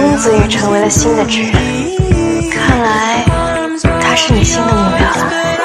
公子羽成为了新的职人，看来他是你新的目标了。